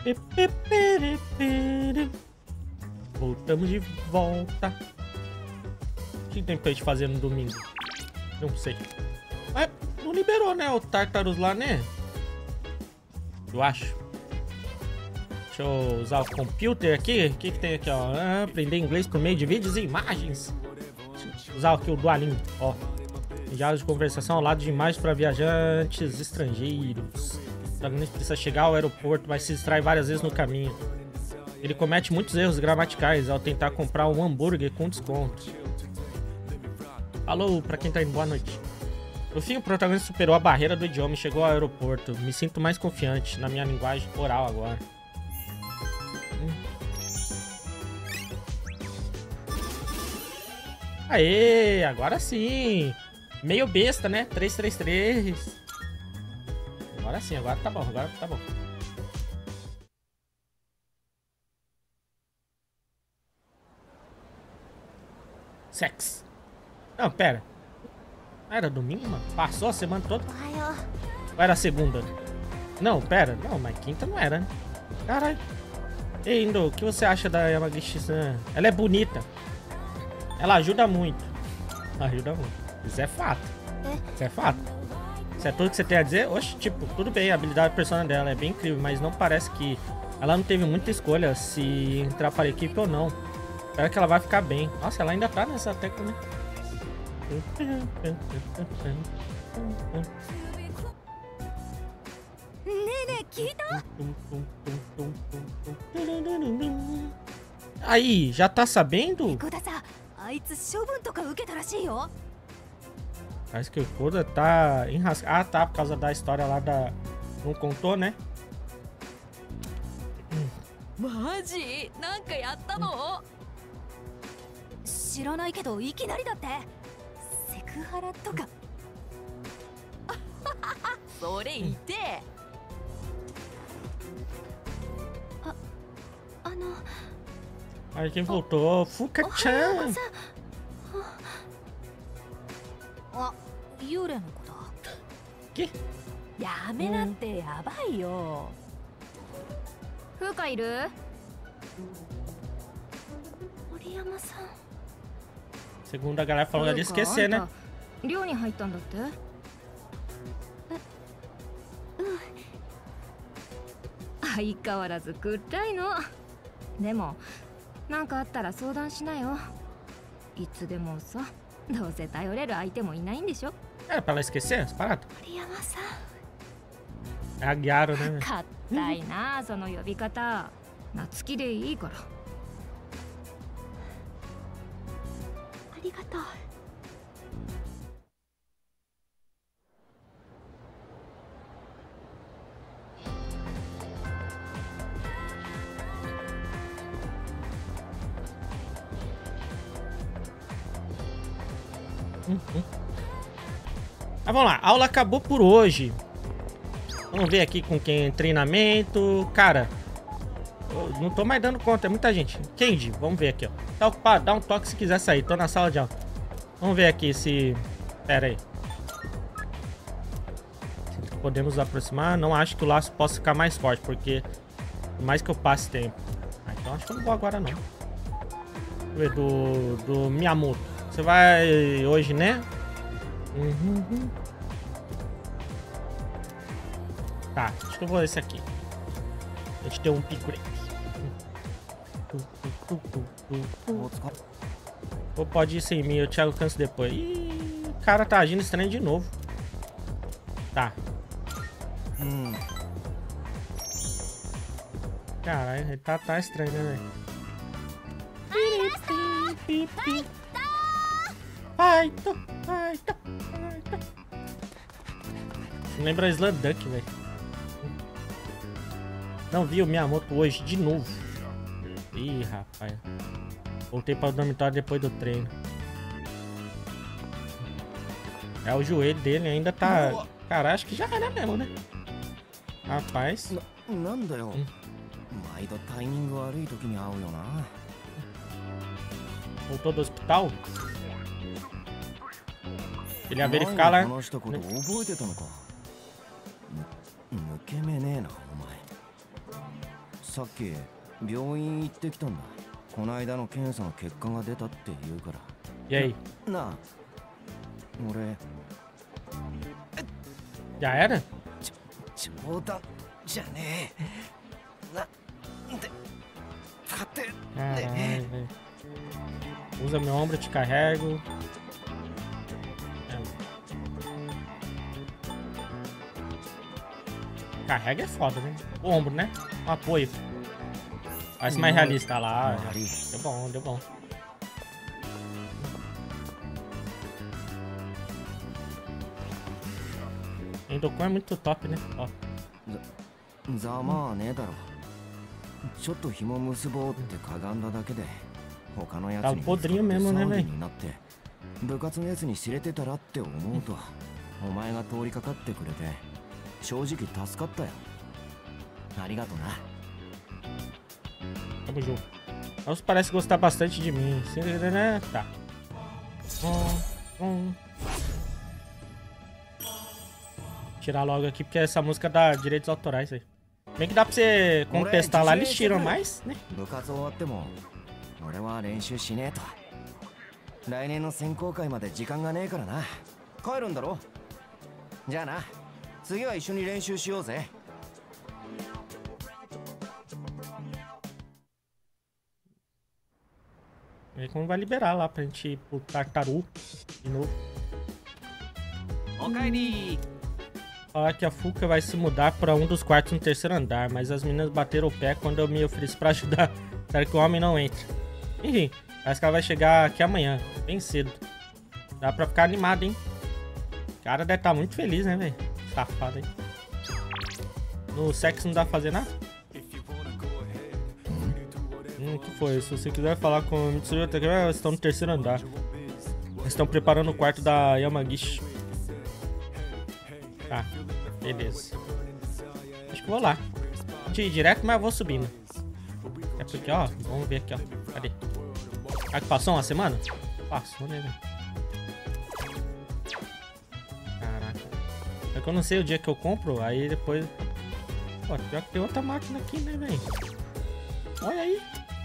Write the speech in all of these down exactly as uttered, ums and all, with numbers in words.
Voltamos de volta. O que tem pra gente fazer no domingo? Não sei. Mas não liberou, né? O Tartarus lá, né? Eu acho. Deixa eu usar o computer aqui. O que, que tem aqui, ó? Ah, aprender inglês por meio de vídeos e imagens. Usar aqui o Duolingo, ó. Diário de conversação ao lado de imagens para viajantes estrangeiros. O protagonista precisa chegar ao aeroporto, mas se distrai várias vezes no caminho. Ele comete muitos erros gramaticais ao tentar comprar um hambúrguer com desconto. Alô, pra quem tá indo, boa noite. No fim, o protagonista superou a barreira do idioma e chegou ao aeroporto. Me sinto mais confiante na minha linguagem oral agora. Aê, agora sim. Meio besta, né? três três três. Agora sim, agora tá bom, agora tá bom. Sex. Não, pera. Era domingo, mano? Passou a semana toda? Ou era segunda? Não, pera. Não, mas quinta não era, né? Caralho. Ei, Indo, o que você acha da Yamagishi-san? Ela é bonita. Ela ajuda muito. Ajuda muito. Isso é fato. Isso é fato. Isso é tudo que você tem a dizer? Oxe, tipo, tudo bem, a habilidade de persona dela é bem incrível, mas não parece que ela não teve muita escolha se entrar para a equipe ou não. Espero que ela vai ficar bem. Nossa, ela ainda tá nessa tecla, né? Aí, já tá sabendo? Parece que o Koda tá enrascado. Ah, tá, por causa da história lá da... Não contou, né? Maji? Nanka yatta no? Shiranai kedo, ikinari datte. Sekuhara toka. Sore ite. Ah, ano... Aí quem voltou? Fuka-chan! Que? Fuka iru? Segundo a galera falou de esquecer, né? Era pra ela esquecer as paradas? É a Gyaro, né? Hum, hum. Mas vamos lá, a aula acabou por hoje. Vamos ver aqui com quem treinamento. Cara, eu não tô mais dando conta, é muita gente. Kendi, vamos ver aqui, ó. Tá ocupado, dá um toque se quiser sair. Tô na sala de aula. Vamos ver aqui se... Pera aí. Podemos aproximar. Não acho que o laço possa ficar mais forte, porque... Por mais que eu passe tempo. Ah, então acho que eu não vou agora, não. Vamos ver, do... Do Miyamoto. Você vai hoje, né? Uhum. Tá, acho que eu vou esse aqui. A gente tem um upgrade. Ou pode ir sem mim, eu te alcanço depois. Ih, o cara tá agindo estranho de novo. Tá. Hum. Caralho, ele tá, tá estranho, né, velho? Ai, tô, ai, tô, ai, tô. Lembra a Slanduck, velho. Não vi o Miyamoto hoje de novo. Ih, rapaz. Voltei para o dormitório depois do treino. É, o joelho dele ainda tá... Cara, acho que já era mesmo, né? Rapaz. Hum. Voltou do hospital? Ele ia verificar lá. さっき病院行ってきたんだ。この間の検査の結果が出たって言うから。 E aí? なあ、俺 Já era? 冗談じゃねえ。なんで立て Caralho, velho. Usa meu ombro, eu te carrego. Carrega é foda, né? O ombro, né? Um apoio. Parece mais realista lá. Deu bom, deu bom. Endokan é muito top, né? Ó. ざまあねえだろ。ちょっと紐結ぼうってかがんだだけで他のやつに騒ぎになって部活のやつに知れてたらって思うとお前が通りかかってくれて正直助かったよ。ありがとな。 Tamo junto. Nossa, parece gostar bastante de mim. Tá. Hum, hum. Tirar logo aqui, porque essa música dá direitos autorais aí. Bem que dá pra você contestar lá, eles tiram mais, né? 部活終わっても俺は練習しねえと。来年の選考会まで時間がねえからな。帰るんだろ。じゃあな、次は一緒に練習しようぜ。 E como vai liberar lá pra gente ir pro Tartaru de novo. Ok. Falar que a Fuka vai se mudar pra um dos quartos no terceiro andar, mas as meninas bateram o pé quando eu me ofereci pra ajudar. Espero que o homem não entre. Enfim, parece que ela vai chegar aqui amanhã, bem cedo. Dá pra ficar animado, hein? O cara deve estar muito feliz, né, velho? Safado aí. No sexo não dá pra fazer nada? Hum, o que foi? Se você quiser falar com o Mitsuru, eles estão no terceiro andar. Eles estão preparando o quarto da Yamagishi. Tá, beleza. Acho que vou lá. De ir direto, mas eu vou subindo. É porque, ó, vamos ver aqui, ó. Cadê? Ah, que passou uma semana? Passou, né, velho? Caraca. É que eu não sei o dia que eu compro, aí depois... Pô, pior que tem outra máquina aqui, né, velho? Olha aí.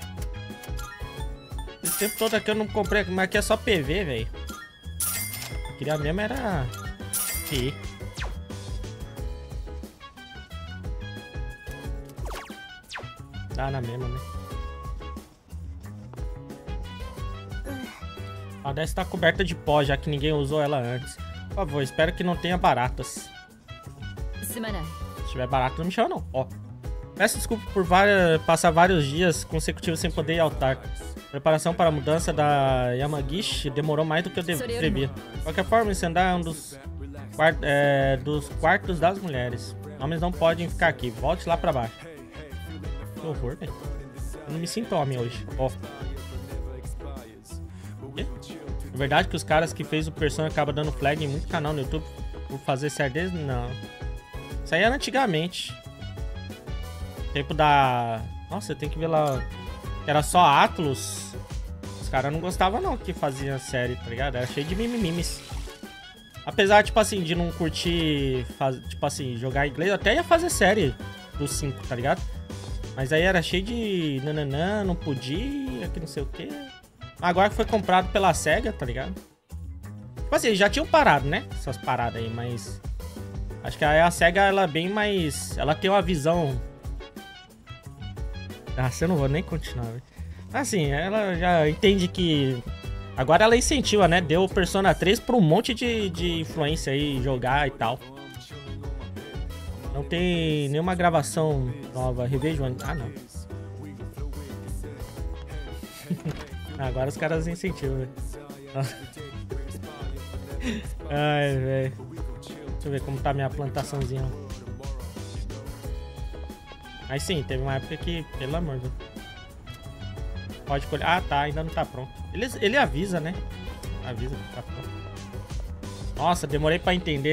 Esse tempo todo aqui eu não comprei, mas aqui é só P V, velho. Eu queria mesmo era... Aqui. Dá na mesma, né? A dessa tá coberta de pó, já que ninguém usou ela antes. Por favor, espero que não tenha baratas. Se tiver barata, não me chama não. Ó. Peço desculpa por várias, passar vários dias consecutivos sem poder ir ao Tarta. Preparação para a mudança da Yamagishi demorou mais do que eu previa. De qualquer forma, esse andar é um dos, quart é, dos quartos das mulheres. Homens não podem ficar aqui. Volte lá pra baixo. Que horror, velho. Eu não me sinto homem hoje. Ó. É verdade que os caras que fez o Persona acabam dando flag em muito canal no YouTube por fazer sardez? Não. Isso aí era antigamente. Tempo da... Nossa, tem que ver lá. Era só Atlus. Os caras não gostavam não que fazia série, tá ligado? Era cheio de mimimis. Apesar, tipo assim, de não curtir, faz... tipo assim, jogar inglês, eu até ia fazer série dos cinco, tá ligado? Mas aí era cheio de nananã, não podia, que não sei o que. Agora que foi comprado pela SEGA, tá ligado? Tipo assim, já tinham parado, né? Essas paradas aí, mas... Acho que a SEGA, ela é bem mais... Ela tem uma visão... Ah, eu não vou nem continuar, velho. Assim, ela já entende que... Agora ela incentiva, né? Deu o Persona três pra um monte de, de influência aí, jogar e tal. Não tem nenhuma gravação nova. Revejo... Ah, não. Agora os caras incentivam, velho. Ai, velho. Deixa eu ver como tá a minha plantaçãozinha. Mas sim, teve uma época que, pelo amor de Deus. Pode colher. Ah, tá, ainda não tá pronto. Ele, ele avisa, né? Avisa que tá pronto. Nossa, demorei pra entender.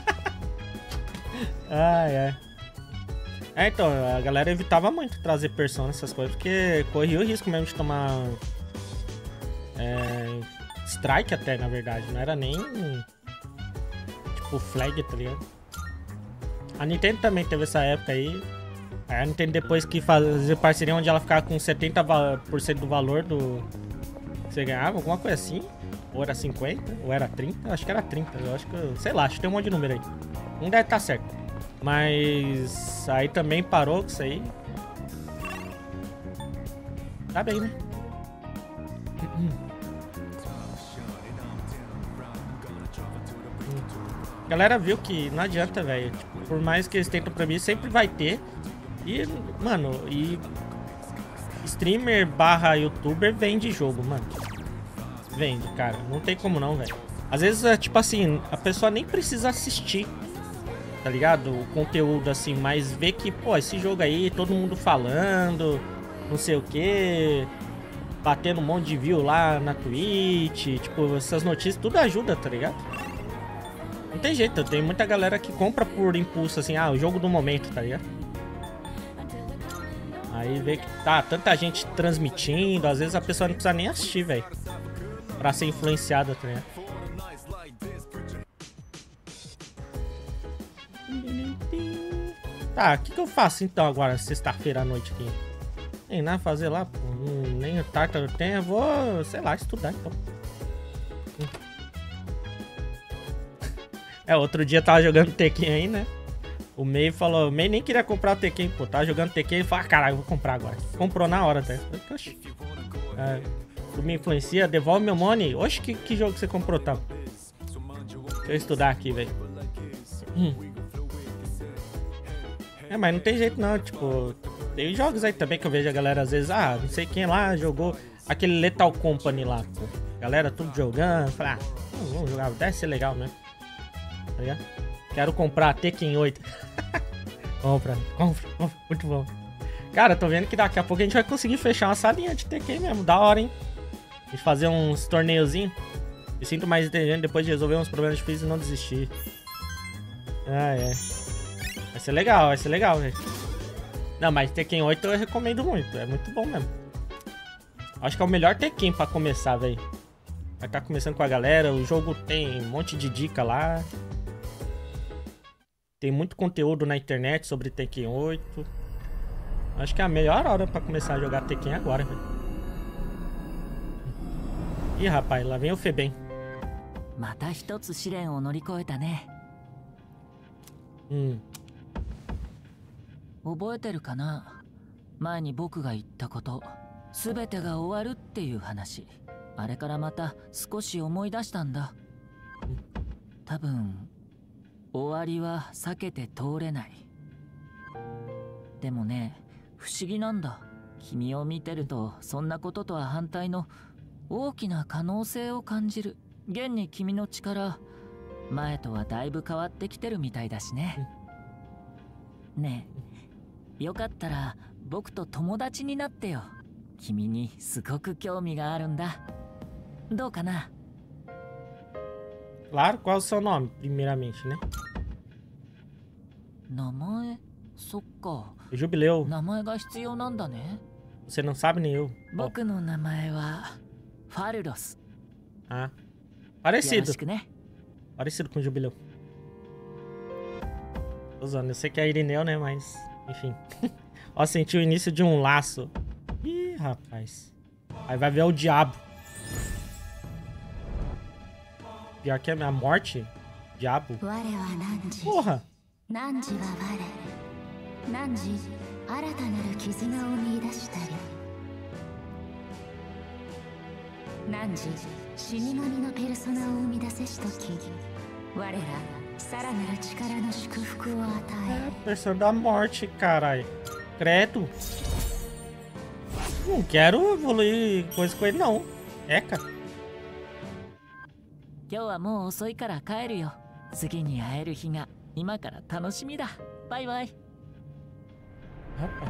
Ai, ai. É, então, a galera evitava muito trazer Persona, essas coisas, porque corria o risco mesmo de tomar... É, strike até, na verdade. Não era nem... Tipo, flag, tá ligado? A Nintendo também teve essa época aí. Aí a Nintendo depois que fazer parceria onde ela ficava com setenta por cento do valor do... que você ganhava, alguma coisa assim. Ou era cinquenta, ou era trinta. Acho que era trinta. Eu acho que... sei lá, acho que tem um monte de número aí. Não deve estar certo. Mas... aí também parou com isso aí. Tá bem, né? A galera viu que não adianta, velho. Tipo, por mais que eles tentam pra mim, sempre vai ter. E, mano, e... streamer barra youtuber vende jogo, mano. Vende, cara. Não tem como não, velho. Às vezes, é tipo assim, a pessoa nem precisa assistir, tá ligado? O conteúdo, assim, mas vê que, pô, esse jogo aí, todo mundo falando, não sei o que, batendo um monte de view lá na Twitch, tipo, essas notícias, tudo ajuda, tá ligado? Não tem jeito, tem muita galera que compra por impulso, assim, ah, o jogo do momento, tá ligado? Aí vê que tá tanta gente transmitindo, às vezes a pessoa não precisa nem assistir, velho, pra ser influenciada, tá ligado? Tá, o que que eu faço então agora, sexta-feira à noite aqui? Tem nada a fazer lá, pô. Hum, nem o Tártaro tem, eu vou, sei lá, estudar então. Hum. É, outro dia eu tava jogando Tekken aí, né? O Mei falou, o Mei nem queria comprar o Tekken, pô. Tava jogando Tekken e falou, ah, caralho, vou comprar agora. Comprou na hora até. É, tu me influencia, devolve meu money. Oxe, que, que jogo você comprou, tal? Deixa eu estudar aqui, velho. Hum. É, mas não tem jeito não, tipo... tem jogos aí também que eu vejo a galera às vezes, ah, não sei quem lá jogou aquele Lethal Company lá, pô. Galera tudo jogando, fala, ah, vamos jogar, deve ser legal mesmo. Tá ligado? Quero comprar a Tekken oito. compra, compra, compra, muito bom. Cara, tô vendo que daqui a pouco a gente vai conseguir fechar uma salinha de Tekken mesmo, da hora, hein? A gente fazer uns torneiozinhos. Me sinto mais inteligente depois de resolver uns problemas difíceis e não desistir. Ah, é. Vai ser legal, vai ser legal, velho. Não, mas Tekken oito eu recomendo muito, é muito bom mesmo. Acho que é o melhor Tekken pra começar, velho. Vai estar começando com a galera, o jogo tem um monte de dica lá. Tem muito conteúdo na internet sobre Tekken oito. Acho que é a melhor hora pra começar a jogar Tekken agora, velho. Ih, rapaz, lá vem o Febem. Hum. 覚えてるかな、前に僕が言ったこと、全てが終わるっていう話。あれからまた少し思い出したんだ。多分終わりは避けて通れない。でもね、不思議なんだ。君を見てるとそんなこととは反対の大きな可能性を感じる。現に君の力、前とはだいぶ変わってきてるみたいだしね。ねえ、よかったら僕と友達になってよ。君にすごく興味があるんだ。どうかな? Claro, qual é o seu nome, primeiramente, né? 名前? そっか。 Jubileu. 名前が必要なんだね。 Você não sabe nem eu. 僕の名前はファルロス。 Ah, parecido. よろしくね。 Parecido com o Jubileu. Tô usando, eu sei que é Irineu, né? Mas, enfim. Ó, senti o início de um laço. Ih, rapaz. Aí vai ver o diabo. Pior que a morte. Diabo. Porra. É, persona da morte, caralho. Credo. Não quero evoluir coisa com ele, não. É, cara. 今日はもう遅いから帰るよ。次に会える日が今から楽しみだ。バイバイ。 Rapaz.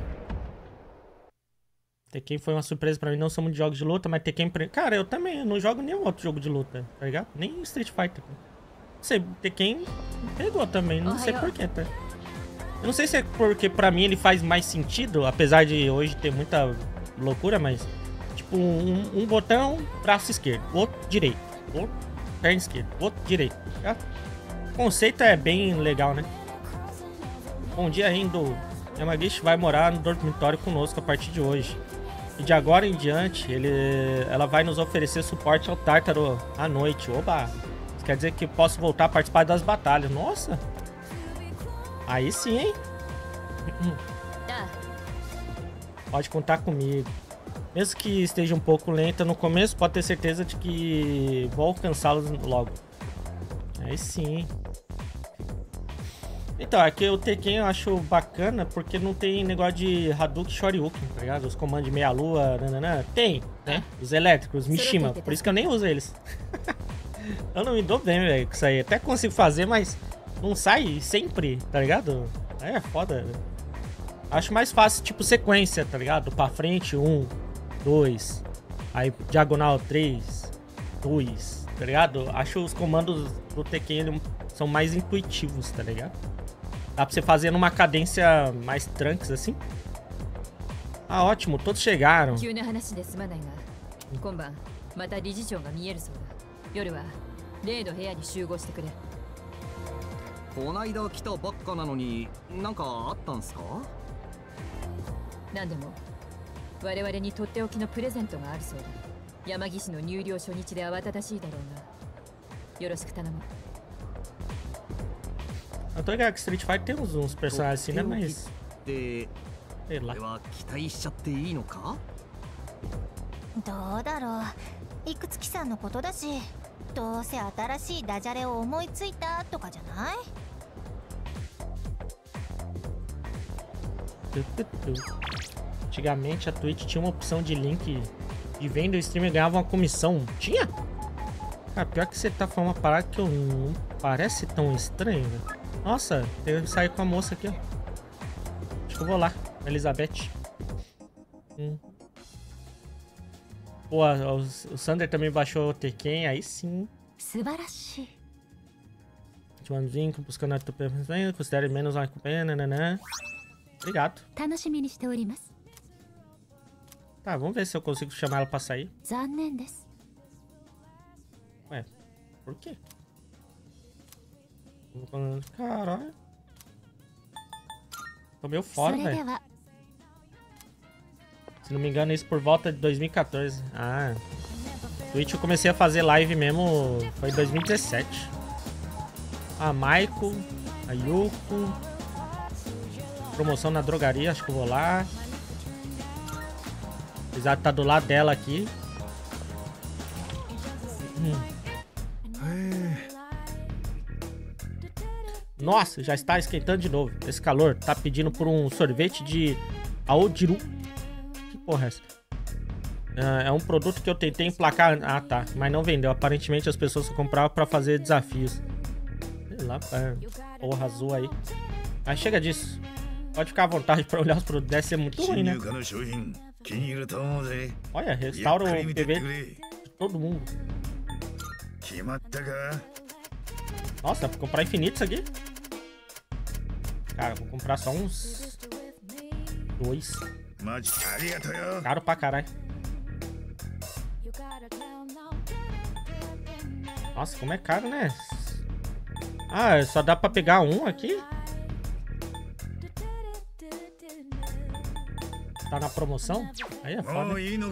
Tekken foi uma surpresa pra mim, não sou muito de jogos de luta, mas Tekken... Cara, eu também eu não jogo nenhum outro jogo de luta, tá ligado? Nem Street Fighter. Não sei, Tekken pegou também, não sei porquê, tá? Eu não sei se é porque pra mim ele faz mais sentido, apesar de hoje ter muita loucura, mas... Tipo, um, um botão, braço esquerdo, outro direito, outro perna esquerda, outro direito, tá? O conceito é bem legal, né? Bom dia, Rendo. Yamagishi vai morar no dormitório conosco a partir de hoje. E de agora em diante, ele, ela vai nos oferecer suporte ao Tártaro à noite. Oba! Isso quer dizer que posso voltar a participar das batalhas. Nossa! Aí sim, hein? Pode contar comigo. Mesmo que esteja um pouco lenta no começo, pode ter certeza de que vou alcançá-los logo. Aí sim. Então, aqui o Tekken eu acho bacana porque não tem negócio de Hadouken e Shoryuken, tá ligado? Os comandos de meia-lua, nananã. Tem, né? Os elétricos, Mishima. Por isso que eu nem uso eles. Eu não me dou bem, velho, com isso aí. Até consigo fazer, mas não sai sempre, tá ligado? Aí é foda. Acho mais fácil, tipo, sequência, tá ligado? Pra frente, um, dois. Aí, diagonal, três, dois, tá ligado? Acho os comandos do Tekken são mais intuitivos, tá ligado? Dá pra você fazer numa cadência mais tranques, assim. Ah, ótimo, todos chegaram. Eu tô ligado que Street Fighter tem uns, uns personagens assim, né? Mas... sei lá. どうだろう。いくつきさんのことだし、どうせ新しいダジャレを思いついたとかじゃない？ Antigamente a Twitch tinha uma opção de link de venda e o streamer ganhava uma comissão. Tinha? Cara, pior que você tá falando uma parada que eu não parece tão estranho, né? Nossa, eu que sair com a moça aqui, ó. Acho que eu vou lá, Elizabeth. Hum. Pô, o, o Sander também baixou o Tekken, aí sim. Joãozinho, buscando a tua pergunta, considere menos uma pena, nanã. Obrigado. Tá, vamos ver se eu consigo chamar ela pra sair. Ué, por quê? Caralho. Tô meio fora, velho. Se não me engano, isso por volta de dois mil e quatorze. Ah. Twitch eu comecei a fazer live mesmo. Foi em dois mil e dezessete. A Maiko. A Yuko. Promoção na drogaria, acho que eu vou lá. Apesar de estar do lado dela aqui. Hum. Nossa, já está esquentando de novo. Esse calor tá pedindo por um sorvete de Aodiru. Que porra é essa? É um produto que eu tentei emplacar. Ah, tá. Mas não vendeu. Aparentemente as pessoas só compravam pra fazer desafios. Sei lá, porra azul aí. Mas chega disso. Pode ficar à vontade pra olhar os produtos. Deve ser muito ruim, né? Olha, restaura o P V de todo mundo. Nossa, dá pra comprar infinitos aqui? Cara, vou comprar só uns... dois. Caro pra caralho. Nossa, como é caro, né? Ah, só dá pra pegar um aqui? Tá na promoção? Aí é foda.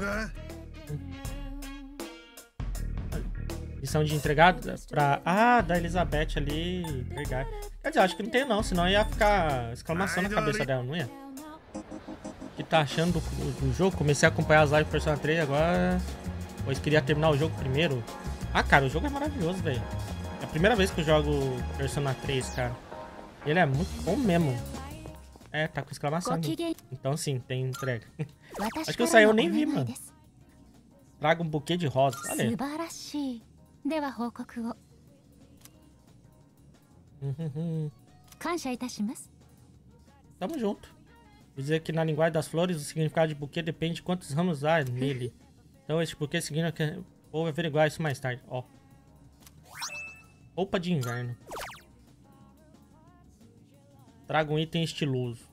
Missão de entregado pra... Ah, da Elizabeth ali. Entregar. Quer dizer, acho que não tem não, senão ia ficar exclamação na cabeça dela, não ia? O que tá achando do, do jogo? Comecei a acompanhar as lives do Persona três agora. Pois queria terminar o jogo primeiro. Ah, cara, o jogo é maravilhoso, velho. É a primeira vez que eu jogo Persona três, cara. Ele é muito bom mesmo. É, tá com exclamação ali. Então sim, tem entrega. Acho que eu saí, eu nem vi, mano. Traga um buquê de rosas. Olha aí. Uhum. Tamo junto. Vou dizer que na linguagem das flores o significado de buquê depende de quantos ramos há nele. Então esse buquê seguindo que vou averiguar isso mais tarde. Ó. Roupa de inverno. Traga um item estiloso.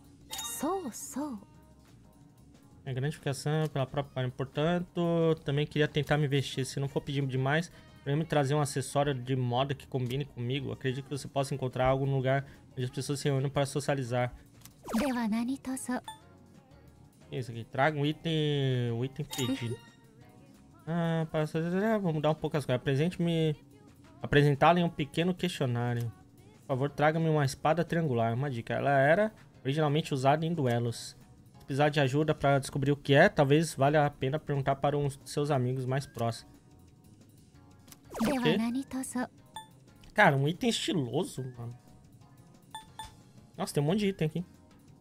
É gratificação pela própria. Portanto, também queria tentar me vestir. Se não for pedir demais, para me trazer um acessório de moda que combine comigo. Acredito que você possa encontrar algo no lugar onde as pessoas se reúnem para socializar. Isso aqui, traga um item, um item pedido. Ah, para... vamos mudar um pouco as coisas. Apresente-me, apresentá-la em um pequeno questionário. Por favor, traga-me uma espada triangular. Uma dica, ela era originalmente usada em duelos. Se precisar de ajuda para descobrir o que é, talvez valha a pena perguntar para um de seus amigos mais próximos. Okay. Cara, um item estiloso, mano. Nossa, tem um monte de item aqui.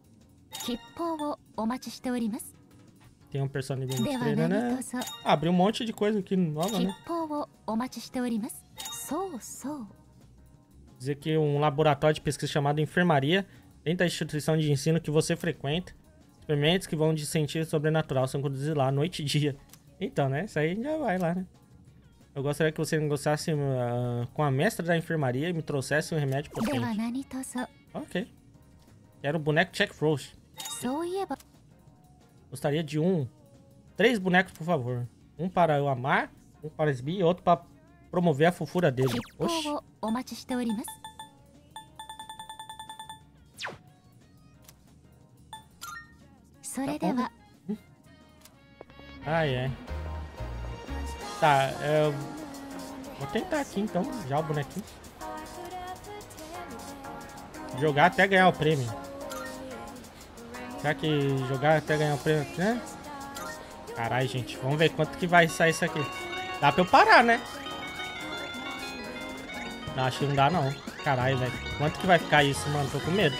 Tem um personagem bem estranho, né? Ah, abriu um monte de coisa aqui nova, né? Dizer que um laboratório de pesquisa chamado enfermaria dentro da instituição de ensino que você frequenta. Experimentos que vão de cientista sobrenatural são conduzidos lá noite e dia. Então, né? Isso aí já vai lá, né? Eu gostaria que você negociasse uh, com a mestra da enfermaria e me trouxesse um remédio potente. Ok. Quero o boneco Jack Frost. Gostaria de um. Três bonecos, por favor. Um para eu amar, um para exibir e outro para promover a fofura dele. Oxi. Tá hum. Ai, é. Tá, eu vou tentar aqui então, já o bonequinho. Jogar até ganhar o prêmio. Será que jogar até ganhar o prêmio, né? Caralho, gente, vamos ver quanto que vai sair isso aqui. Dá pra eu parar, né? Não, acho que não dá não. Caralho, velho. Quanto que vai ficar isso, mano? Tô com medo.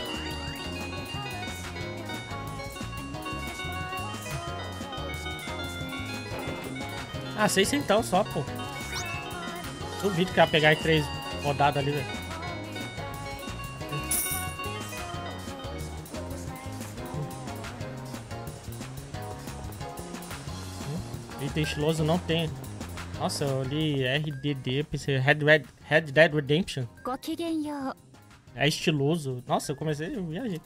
Ah, seis então só, pô. Duvido que ia pegar em três rodadas ali, velho. Item estiloso não tem. Nossa, eu li R D D, pensei Red, Red, Red Dead Redemption. É estiloso. Nossa, eu comecei, eu viajei.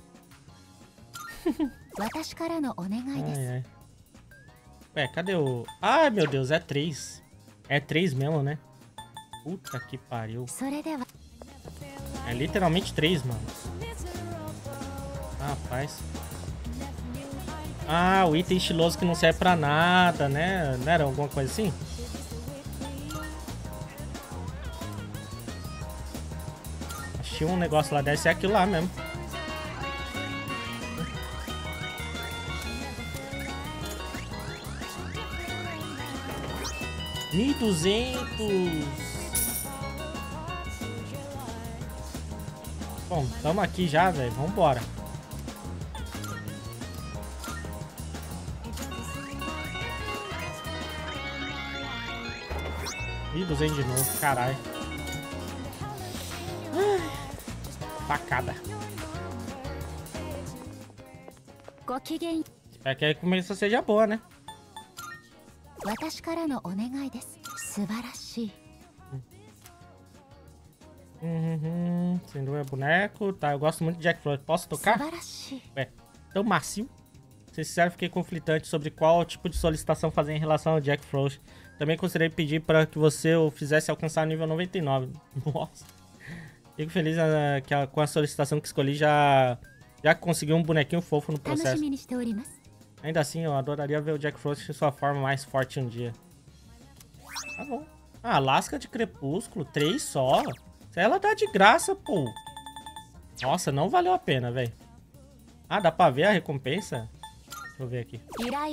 Ai, ai. Ué, cadê o... Ai, meu Deus, é três. É três mesmo, né? Puta que pariu. É literalmente três, mano. Rapaz. Ah, o item estiloso que não serve pra nada, né? Não era alguma coisa assim? Achei um negócio lá, deve ser aquilo lá mesmo. mil e duzentos. Bom, tamo aqui já, velho. Vambora. mil e duzentos de novo, caralho. Facada. Espero que a recompensas seja boa, né? Uhum, sem dúvida, boneco. Tá, eu gosto muito de Jack Frost. Posso tocar? Ué, tão macio. Ser sincero, fiquei conflitante sobre qual tipo de solicitação fazer em relação ao Jack Frost. Também gostaria de pedir para que você o fizesse alcançar o nível noventa e nove. Nossa. Fico feliz uh, que a, com a solicitação que escolhi já, já consegui um bonequinho fofo no processo. Ainda assim, eu adoraria ver o Jack Frost em sua forma mais forte um dia. Tá bom. Ah, lasca de crepúsculo, três só. Ela dá de graça, pô. Nossa, não valeu a pena, velho. Ah, dá pra ver a recompensa? Deixa eu ver aqui.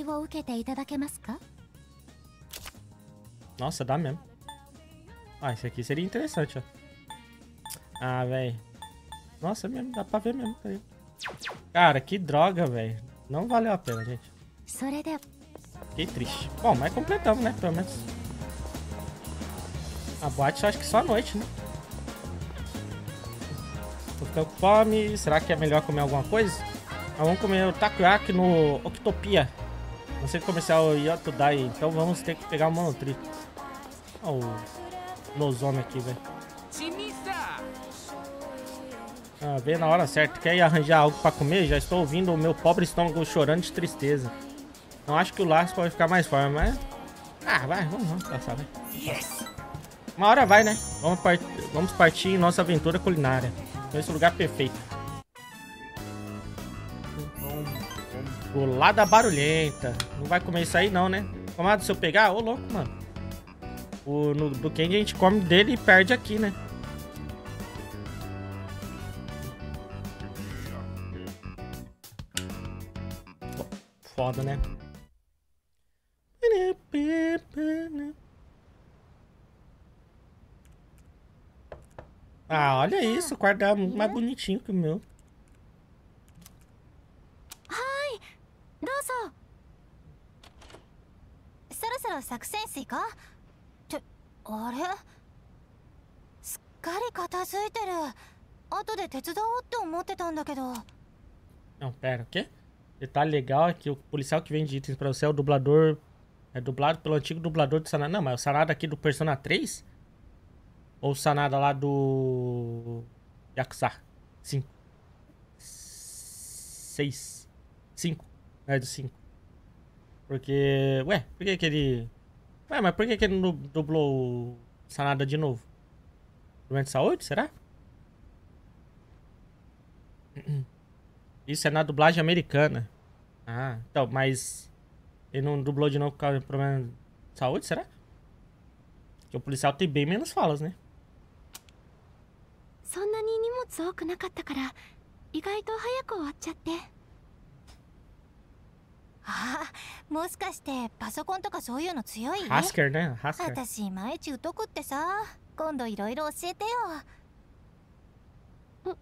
Nossa, dá mesmo. Ah, esse aqui seria interessante, ó. Ah, velho. Nossa, mesmo, dá pra ver mesmo. Tá aí. Cara, que droga, velho. Não valeu a pena, gente. Fiquei triste. Bom, mas completamos, né? Pelo menos. A boate eu acho que só à noite, né? Tô ficando com fome. Será que é melhor comer alguma coisa? Ah, vamos comer o takoyaki no Octopia. No centro comercial Yotodai. Então vamos ter que pegar o monotrito. Olha o Nozomi aqui, velho. Ah, veio na hora certa. Quer ir arranjar algo pra comer? Já estou ouvindo o meu pobre estômago chorando de tristeza. Não acho que o Lars pode ficar mais forte, mas... Ah, vai, vamos, vamos passar, vai. Yes! Uma hora vai, né? Vamos, part... vamos partir em nossa aventura culinária. Esse lugar perfeito. Pro lado da barulhenta. Não vai comer isso aí não, né? Comadre, se eu pegar, ô louco, mano. O, no, do Candy a gente come dele e perde aqui, né? Foda, né? Ah, olha isso. O quarto dela é muito mais bonitinho que o meu. Ai, どうぞ。そろそろ作戦水か？ってあれ？すっかり片付いてる。後で手伝おうって思ってたんだけど。 Não, pera, o quê? Detalhe legal é que o policial que vende itens pra você é o dublador. É dublado pelo antigo dublador do Sanada. Não, mas o Sanada aqui do Persona três? Ou o Sanada lá do Yakuza? Sim. Seis. Cinco. É do cinco. Porque... Ué, por que que ele... Ué, mas por que que ele não dublou o Sanada de novo? Problema de saúde, será? Isso é na dublagem americana. Ah, então, mas... Ele não dublou de novo por causa de problema de saúde, será? Porque o policial tem bem menos falas, né? そんなに荷物多くなかったから意外と早く終わっちゃって。あ、もしかしてパソコンとかそういうの強い？ Hasker, né? Hasker. 私いまいち疎くってさ、今度いろいろ教えてよ。う、うん、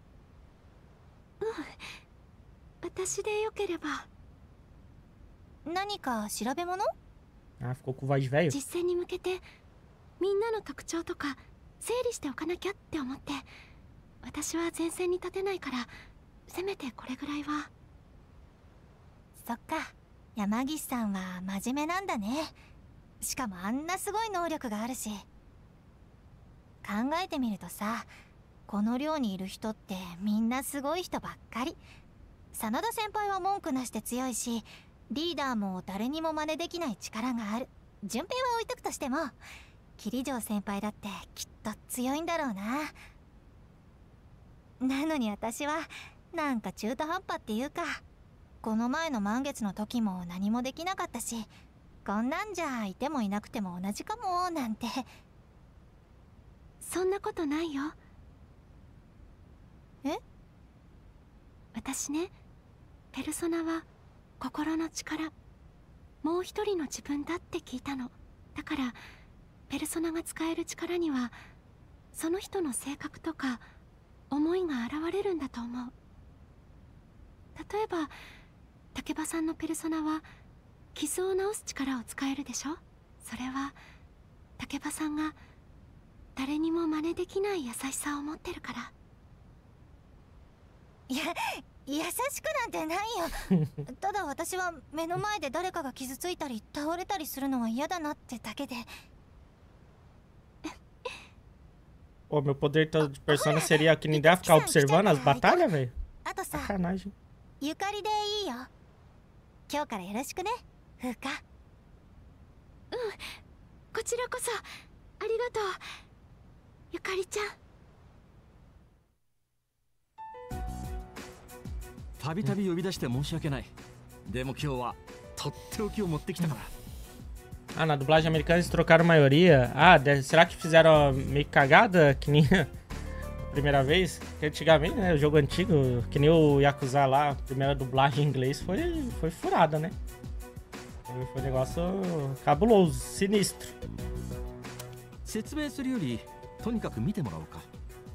私でよければ。何か調べ物？ Ah, ficou com voz de velho. 実践に向けてみんなの特徴とか整理しておかなきゃって思って。私は前線に立てないからせめてこれぐらいは。そっか、山岸さんは真面目なんだね。しかもあんなすごい能力があるし。考えてみるとさ、この寮にいる人ってみんなすごい人ばっかり。真田先輩は文句なしで強いし、リーダーも誰にも真似できない力がある。順平は置いとくとしても、桐城先輩だってきっと強いんだろうな。なのに私はなんか中途半端っていうか、この前の満月の時も何もできなかったし、こんなんじゃいてもいなくても同じかもなんて。そんなことないよ。え？私ね、ペルソナは心の力、もう一人の自分だって聞いたの。だからペルソナが使える力にはその人の性格とか思いが現れるんだと思う。例えば竹場さんのペルソナは傷を治す力を使えるでしょ。それは竹場さんが誰にも真似できない優しさを持ってるから。いや、優しくなんてないよ。ただ私は目の前で誰かが傷ついたり倒れたりするのは嫌だなってだけで。 Pô, meu poder de persona seria que nem deve ficar observando as batalhas, velho? Sacanagem. ゆかりでいいよ。今日からよろしくね、風花。うん、こちらこそありがとう、ゆかりちゃん。 たびたび呼び出して申し訳ない。でも今日はとっておきを持ってきたから。 Ah, na dublagem americana eles trocaram maioria. Ah, deve, será que fizeram meio cagada que nem a primeira vez? Porque antigamente, né, o jogo antigo, que nem o Yakuza lá, a primeira dublagem em inglês foi, foi furada, né? Foi, foi um negócio cabuloso, sinistro. 説明するよりとにかく見てもらおうか。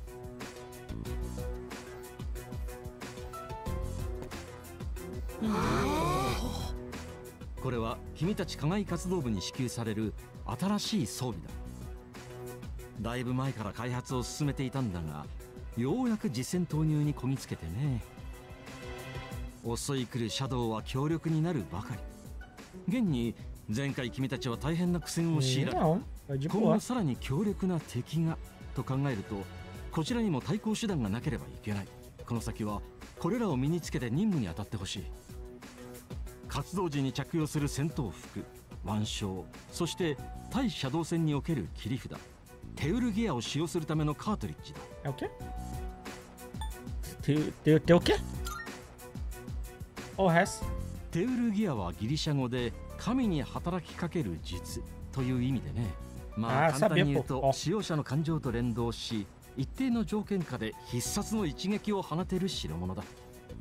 これは君たち課外活動部に支給される新しい装備だ。だいぶ前から開発を進めていたんだが、ようやく実戦投入にこぎつけてね。襲い来るシャドウは強力になるばかり。現に前回君たちは大変な苦戦を強いられた。今後さらに強力な敵がと考えると、こちらにも対抗手段がなければいけない。この先はこれらを身につけて任務に当たってほしい。活動時に着用する戦闘服、腕章、そして対シャドウ戦における切り札、テウルギアを使用するためのカートリッジだ。 É o quê? Tem, tem, tem o quê? O resto. テウルギアはギリシャ語で神に働きかける術という意味でね。まあ簡単に言うと使用者の感情と連動し、一定の条件下で必殺の一撃を放てる代物だ。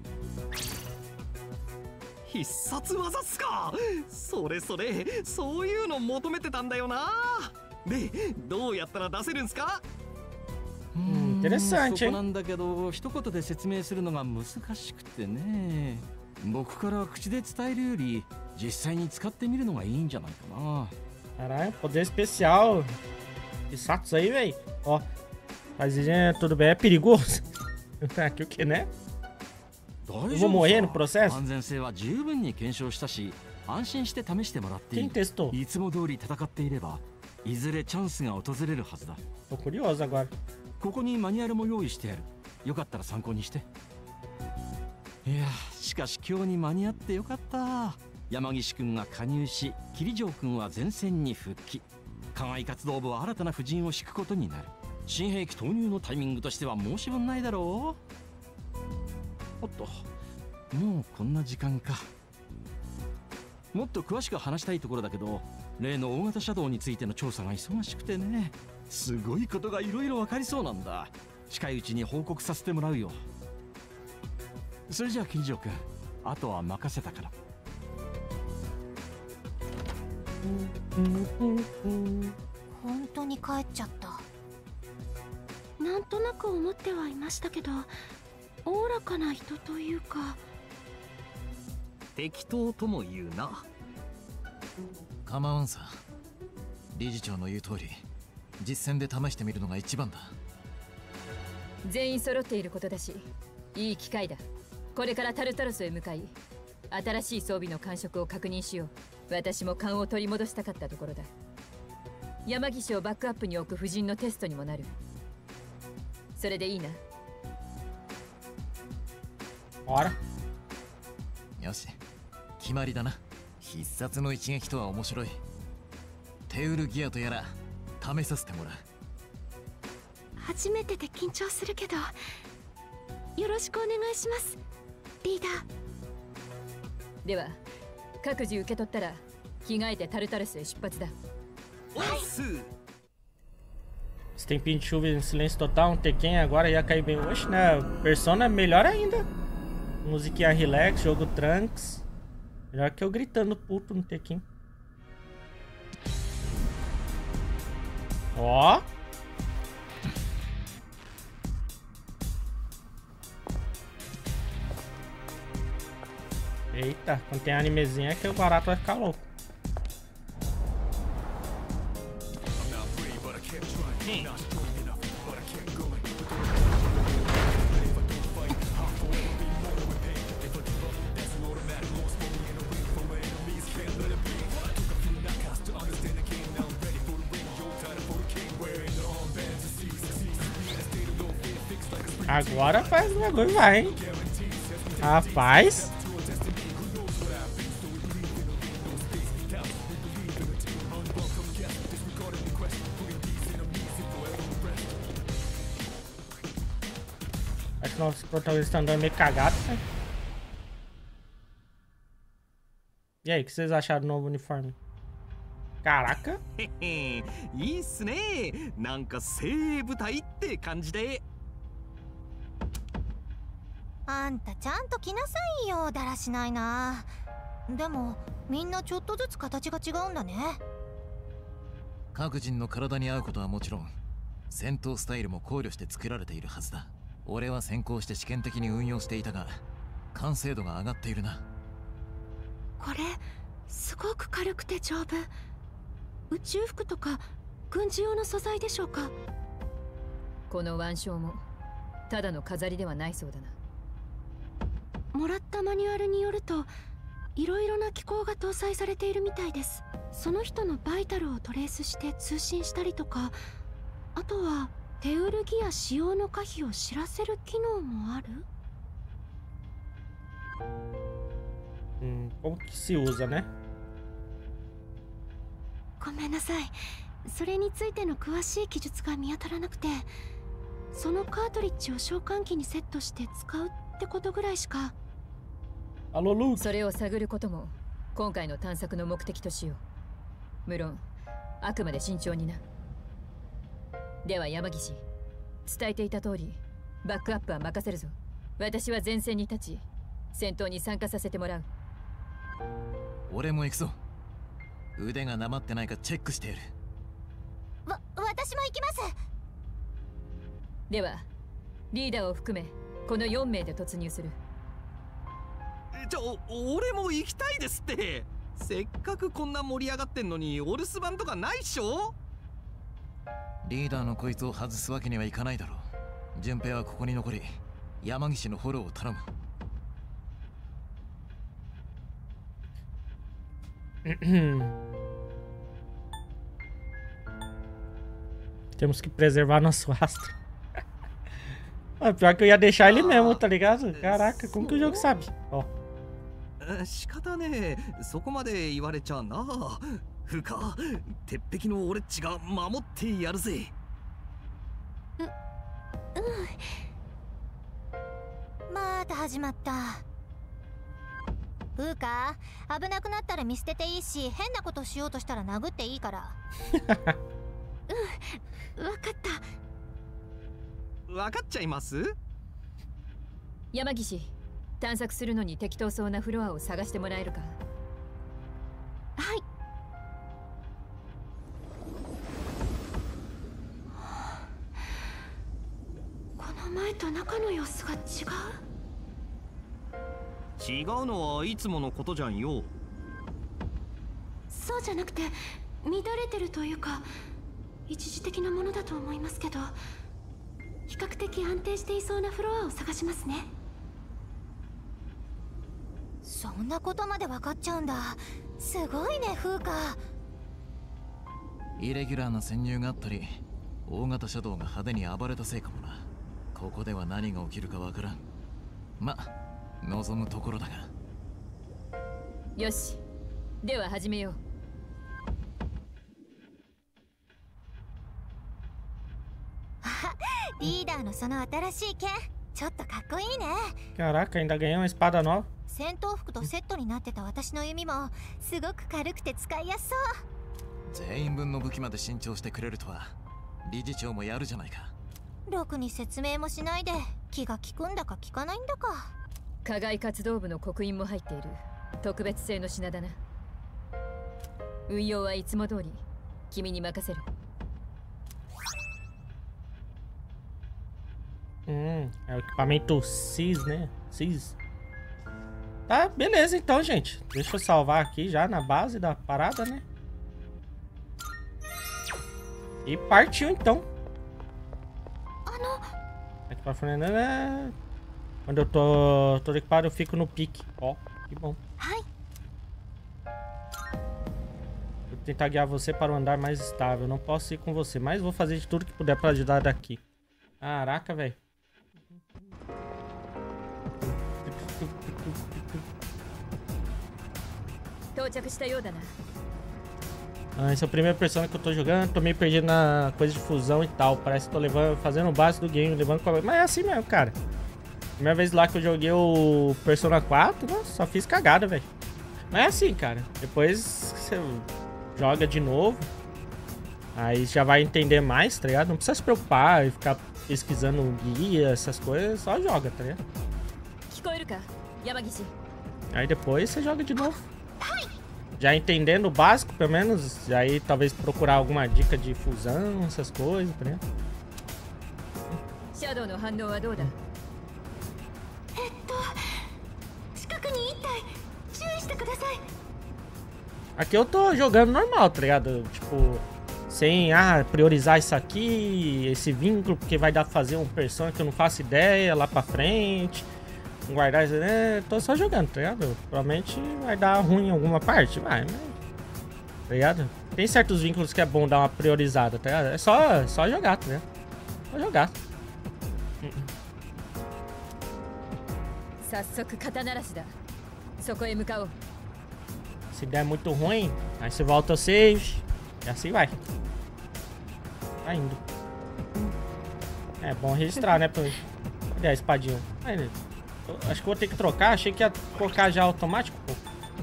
必殺技っすか。それそれ、そういうの求めてたんだよな。で、どうやったら出せるんすか？ うん、そこなんだけど、一言で説明するのが難しくてね。僕から口で伝えるより実際に使ってみるのがいいんじゃないかな。 Caralho, poder especial. Que saco isso aí, velho. Ó, fazer tudo bem é perigoso. Aqui o que, né? Eu vou morrer no processo? 安全性は十分に検証したし、安心して試してもらっていい。 Quem testou? いつも通り戦っていれば、いずれチャンスが訪れるはずだ。 Tô curioso agora. ここにマニュアルも用意してある。よかったら参考にして。いや、しかし今日に間に合ってよかった。山岸君が加入し、桐城君は前線に復帰。課外活動部は新たな布陣を敷くことになる。新兵器投入のタイミングとしては申し分ないだろう。おっと、もうこんな時間か。もっと詳しく話したいところだけど、例の大型車道についての調査が忙しくてね。すごいことがいろいろ分かりそうなんだ。近いうちに報告させてもらうよ。それじゃあ桐城君、あとは任せたから。 本当に帰っちゃった。なんとなく思ってはいましたけど、おおらかな人というか適当とも言うな。 構わんさ。理事長の言う通り、実戦で試してみるのが一番だ。 全員揃っていることだし、いい機会だ。これからタルタロスへ向かい、新しい装備の感触を確認しよう。私も勘を取り戻したかったところだ。山岸をバックアップに置く布陣のテストにもなる。それでいいな。 あら、よし、決まりだな。必殺の一撃とは面白い。テウルギアとやら試させてもらう。 初めてで緊張するけど、よろしくお願いします、リーダー。 では各自受け取ったら着替えてタルタルスへ出発だ。 はい。 Esse tempinho de chuva em silêncio total, um Tekken agora ia cair bem hoje, né? Persona melhor ainda. Musiquinha relax, jogo Trunks. Melhor que eu gritando puto no Tekken. Ó. Eita, quando tem animezinho é que o barato vai ficar louco. Agora faz o bagulho e vai, hein? Rapaz. Acho que nosso protagonista andando meio cagado, né? E aí, o que vocês acharam do novo uniforme? Caraca! いいっすね。なんか精鋭部隊って感じで。 あんたちゃんと着なさいよ、だらしないな。でもみんなちょっとずつ形が違うんだね。 各人の体に合うことはもちろん、戦闘スタイルも考慮して作られているはずだ。俺は先行して試験的に運用していたが、完成度が上がっているな。 これすごく軽くて丈夫。宇宙服とか軍事用の素材でしょうか。 この腕章もただの飾りではないそうだな。 もらったマニュアルによると、いろいろな機構が搭載されているみたいです。その人のバイタルをトレースして通信したりとか、あとはテウルギア使用の可否を知らせる機能もある。 Hum, como que se usa, né? ごめんなさい。それについての詳しい記述が見当たらなくて、そのカートリッジを召喚機にセットして使うってことぐらいしか。 Alô, Luke. それを探ることも今回の探索の目的としよう。無論あくまで慎重にな。では山岸、伝えていた通りバックアップは任せるぞ。私は前線に立ち戦闘に参加させてもらう。 俺も行くぞ。腕がなまってないかチェックしてやる。 わ、私も行きます。 ではリーダーを含めこのよん名で突入する。 ちょ、俺も行きたいですって。せっかくこんな盛り上がってんのにお留守番とかないっしょ。 リーダーのこいつを外すわけにはいかないだろう。順平はここに残り山岸のフォローを頼む。 Temos que preservar nosso rastro. Ah, pior que eu ia deixar ele mesmo, tá ligado? Caraca, como que o jogo sabe? Ó. 仕方ねえ、そこまで言われちゃな。フカ、鉄壁の俺っちが守ってやるぜ。 う、うん。また始まった。フーカ、危なくなったら見捨てていいし、変なことしようとしたら殴っていいから。うん、わかった。 わかっちゃいます？ 山岸、探索するのに適当そうなフロアを探してもらえるか？ はい。この前と中の様子が違う？ 違うのはいつものことじゃんよ。 そうじゃなくて乱れてるというか一時的なものだと思いますけど、比較的安定していそうなフロアを探しますね。そんなことまで分かっちゃうんだ。すごいね、フーカ。 イレギュラーな潜入があったり、大型シャドウが派手に暴れたせいかもな。ここでは何が起きるかわからん。ま、望むところだが。 よし、では始めよう。 リーダーのその新しい剣、ちょっとかっこいいね。 Caraca, ainda ganhei uma espada nova. 戦闘服とセットになってた私の弓もすごく軽くて使いやすそう。 全員分の武器まで新調してくれるとは理事長もやるじゃないか。 ろくに説明もしないで気が利くんだか利かないんだか。 課外活動部の刻印も入っている特別製の品だな。運用はいつも通り君に任せる。 Hum, é o equipamento C I S, né? C I S. Tá, beleza então, gente. Deixa eu salvar aqui já na base da parada, né? E partiu então. Aqui pra frente, né? Quando eu tô todo equipado, eu fico no pique. Ó, que bom. Vou tentar guiar você para um andar mais estável. Não posso ir com você, mas vou fazer de tudo que puder para ajudar daqui. Caraca, velho. Ah, esse é o primeiro personagem que eu tô jogando. Tô meio perdido na coisa de fusão e tal. Parece que tô levando, fazendo o básico do game, levando com a... Mas é assim mesmo, cara. Primeira vez lá que eu joguei o Persona quatro, nossa, só fiz cagada, velho. Mas é assim, cara. Depois você joga de novo, aí já vai entender mais, tá ligado? Não precisa se preocupar e ficar pesquisando guia, essas coisas. Só joga, tá ligado? Aí depois você joga de novo. Já entendendo o básico, pelo menos. Aí talvez procurar alguma dica de fusão, essas coisas, tá ligado? Shadow no handou wa dou da? Aqui eu tô jogando normal, tá ligado? Tipo, sem ah, priorizar isso aqui, esse vínculo, porque vai dar pra fazer um personagem que eu não faço ideia lá pra frente. Guardar isso, né? Tô só jogando, tá ligado? Provavelmente vai dar ruim em alguma parte, vai, mas... Tá ligado? Tem certos vínculos que é bom dar uma priorizada, tá ligado? É só, só jogar, tá ligado? Só jogar. Se der muito ruim, aí você volta ao save e assim vai. Tá indo. É bom registrar, né? Cadê a espadinha? Aí, Eu acho que vou ter que trocar. Achei que ia colocar já automático, pô.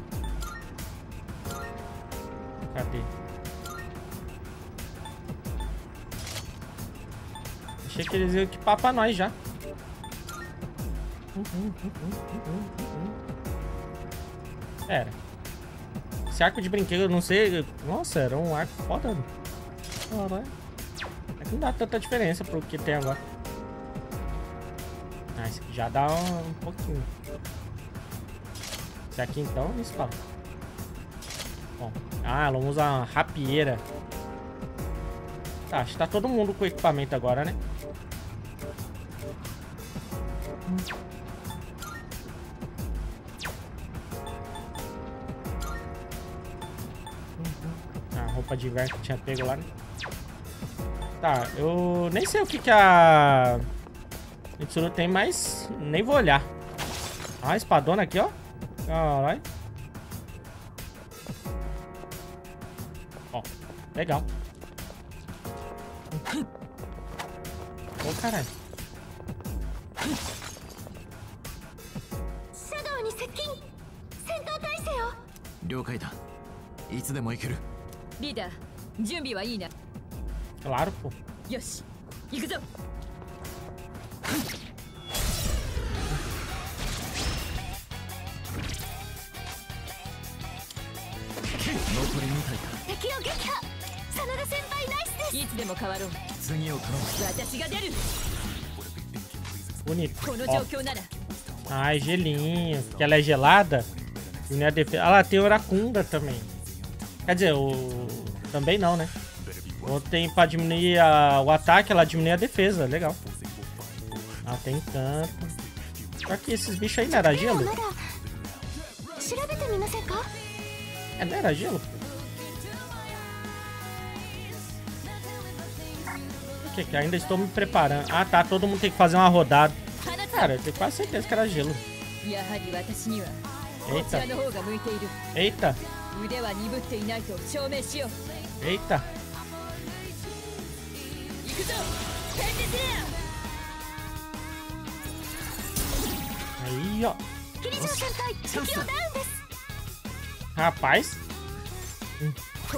Cadê? Achei que eles iam equipar pra nós já. Pera. Esse arco de brinquedo, eu não sei. Nossa, era um arco foda. Caralho. É que não dá tanta diferença pro que tem agora. Ah, esse aqui já dá um, um pouquinho. Esse aqui então, isso fala. Bom. Ah, vamos usar uma rapieira. Tá, acho que tá todo mundo com equipamento agora, né? A roupa de inverno que tinha pego lá, né? Tá, eu nem sei o que que a Mitsuru tem, mas nem vou olhar. Ah, espadona aqui, ó. Caralho. Ó, legal. Ô, oh, caralho. Shadowに接近。戦闘態勢を。 了解だ。いつでも行ける。 リーダー、準備はいいな。 Claro, pô. よし、行くぞ。 残りに体か。 敵を撃破。真田先輩ナイスです。 いつでも変わろう。 次を頼む。 私が出る。 Bonito. この状況なら。 Ai, gelinho. Porque ela é gelada. E não é defesa. Ah, lá tem Oracunda também. Quer dizer, o... também não, né? Ou tem pra diminuir a... o ataque, ela diminui a defesa. Legal. Ah, tem encanto. Só que esses bichos aí não era gelo? É, não era gelo? O que que ainda estou me preparando? Ah, tá. Todo mundo tem que fazer uma rodada. Cara, eu tenho quase certeza que era gelo. Eita. Eita. Eita. Aí, ó. Rapaz. Hum.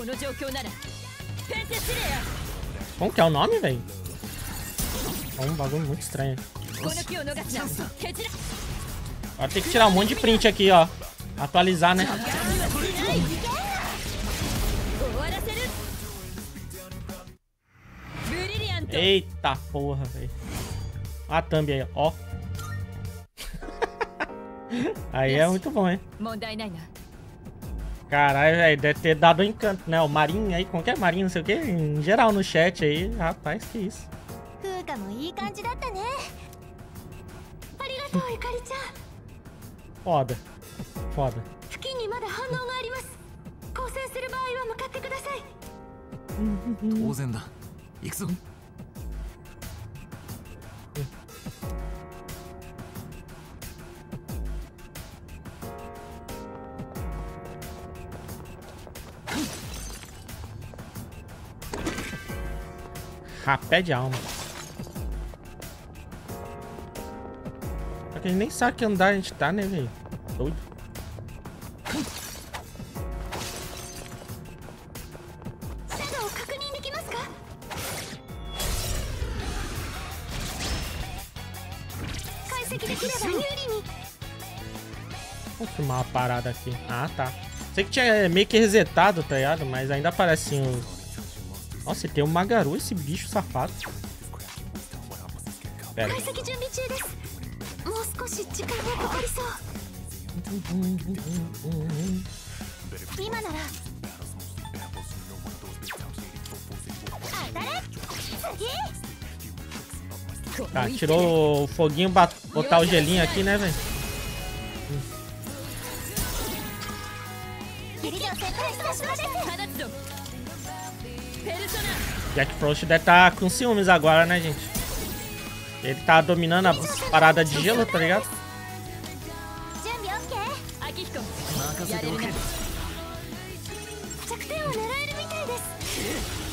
Como que é o nome, velho? É um bagulho muito estranho. Agora tem que tirar um monte de print aqui, ó. Atualizar, né? Eita porra, velho. Olha a thumb aí, ó. Aí é muito bom, hein? Caralho, velho, deve ter dado um encanto, né? O Marinho aí, qualquer Marinho, não sei o que, em geral no chat aí. Rapaz, que isso. Foda. Foda. 当然だ。行くぞ。 Rapé de alma. Só que a gente nem sabe que andar a gente tá, né, velho? Doido. Vou filmar uma parada aqui. Ah, tá. Sei que tinha meio que resetado, tá ligado? Mas ainda aparece assim os... Nossa, tem um Magaru, esse bicho safado. Pera. Tá, tirou o foguinho, botar o gelinho aqui, né, velho? Jack Frost deve estar com ciúmes agora, né, gente? Ele tá dominando a parada de gelo, tá ligado?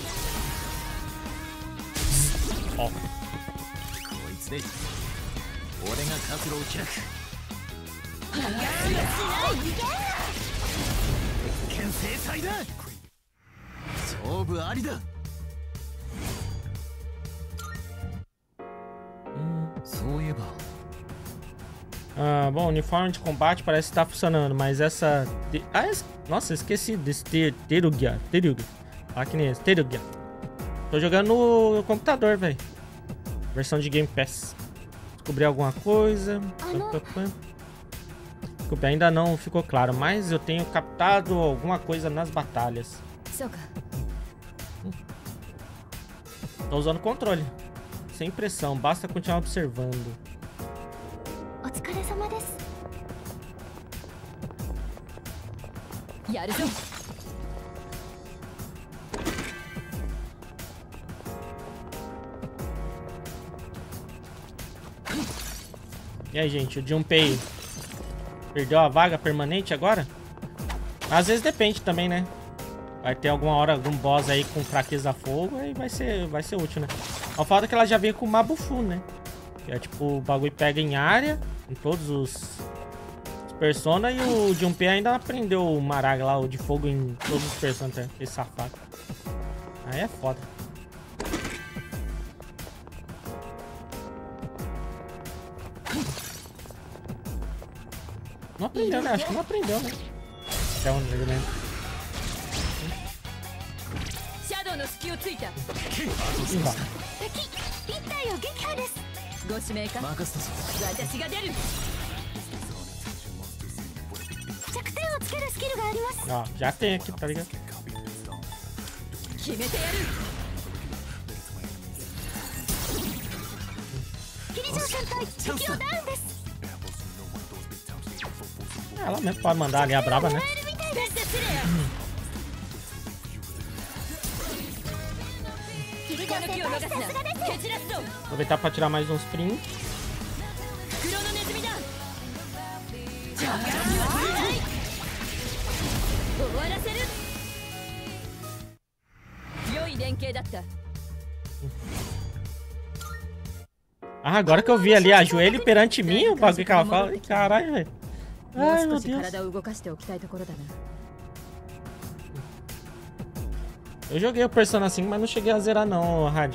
Ó. Ah, bom, o uniforme de combate parece estar funcionando, mas essa... Ah, es... Nossa, esqueci desse Terugia. Terugia. Ah, que nem esse. Terugia. Tô jogando no computador, velho. Versão de Game Pass. Descobri alguma coisa. Desculpe, ainda não ficou claro, mas eu tenho captado alguma coisa nas batalhas. Tô usando o controle. Sem pressão, basta continuar observando. E aí, gente, o Junpei perdeu a vaga permanente agora? Às vezes depende também, né? Vai ter alguma hora algum boss aí com fraqueza a fogo, aí vai ser, vai ser útil, né? A falta é que ela já veio com o Mabufu, né? Que é tipo, o bagulho pega em área, em todos os, os Persona, e o Junpei ainda aprendeu o Maraga lá, o de fogo em todos os Persona, tá? Esse safado. Aí é foda. Não aprendeu, né? Acho que não aprendeu, né? Até onde eu lembro. Ó, já tem aqui, tá ligado? Ela mesmo pode mandar ali a braba, né? Aproveitar pra tirar mais uns prints. Ah, agora que eu vi ali, ajoelhe perante mim, o bagulho que ela fala. Caralho, velho. Ai, meu Deus. Eu joguei o Persona cinco, mas não cheguei a zerar não, Had.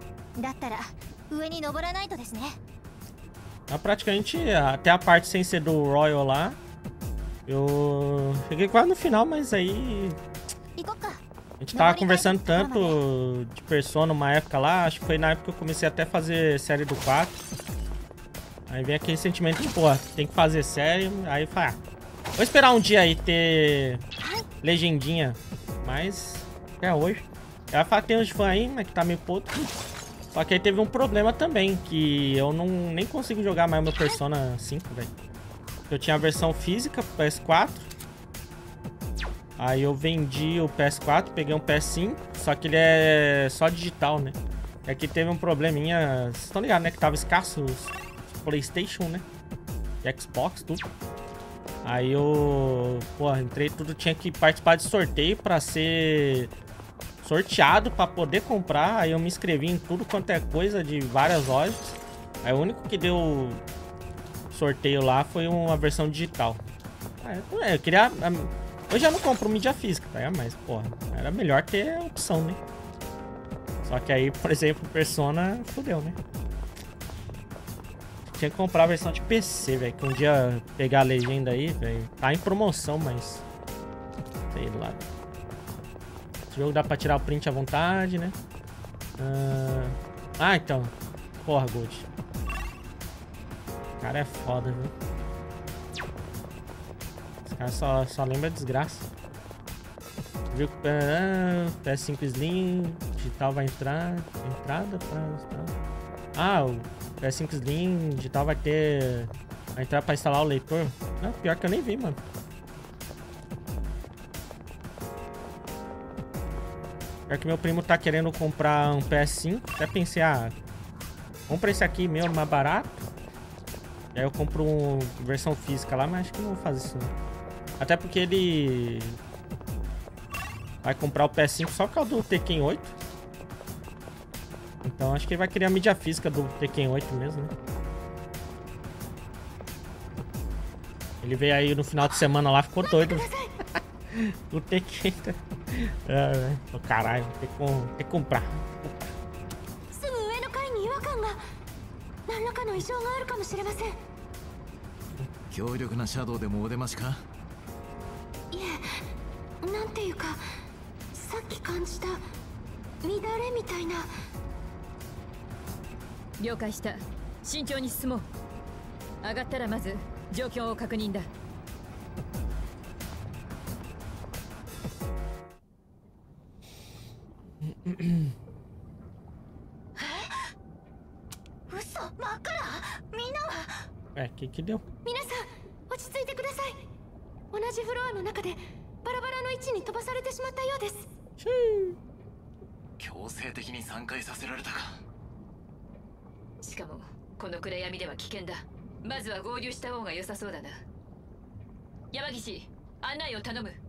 É praticamente até a parte sem ser do Royal lá. Eu cheguei quase no final, mas aí... A gente tava conversando tanto de Persona uma época lá, acho que foi na época que eu comecei até a fazer série do quatro. Aí vem aquele sentimento de, pô, tem que fazer série, aí eu falei, ah, vou esperar um dia aí ter legendinha, mas até hoje. Ela fala que tem uns fãs aí, mas que tá meio puto. Só que aí teve um problema também, que eu não nem consigo jogar mais o meu Persona cinco, velho. Eu tinha a versão física pro P S quatro. Aí eu vendi o P S quatro, peguei um P S cinco, só que ele é só digital, né? E aqui teve um probleminha, vocês estão ligados, né? Que tava escasso os PlayStation, né? E Xbox, tudo. Aí eu, pô, entrei tudo, tinha que participar de sorteio pra ser sorteado pra poder comprar. Aí eu me inscrevi em tudo quanto é coisa de várias lojas. Aí o único que deu sorteio lá foi uma versão digital. Ah, eu, eu queria... Eu já não compro mídia física, tá? Mas, porra, era melhor ter a opção, né? Só que aí, por exemplo, Persona fudeu, né? Tinha que comprar a versão de P C, velho. Que um dia pegar a legenda aí, velho. Tá em promoção, mas... sei lá. Esse jogo dá pra tirar o print à vontade, né? Uh... Ah, então. Porra, Gold. O cara é foda, viu? Esse cara só, só lembra desgraça. Viu que o P S cinco Slim digital vai entrar. Entrada pra... Ah, o P S cinco Slim digital vai ter... vai entrar pra instalar o leitor. Não, pior que eu nem vi, mano. Pior que meu primo tá querendo comprar um P S cinco. Até pensei, ah, compra esse aqui mesmo, mais barato. E aí eu compro uma versão física lá, mas acho que não vou fazer isso não. Até porque ele vai comprar o P S cinco só por causa do Tekken oito. Então acho que ele vai querer a mídia física do Tekken oito mesmo, né? Ele veio aí no final de semana lá, ficou doido. Vou ter que... Ah, oh, caralho, vou ter que, com... ter que comprar. 了解した。慎重に進もう。上がったらまず状況を確認だ。 嘘、真っ暗。みんなは。 え、que que deu? 皆さん、落ち着いてください。同じフロアの中でバラバラの位置に飛ばされてしまったようです。 強制的に散開させられたか。 しかもこの暗闇では危険だ。まずは合流した方が良さそうだな。山岸、案内を頼む。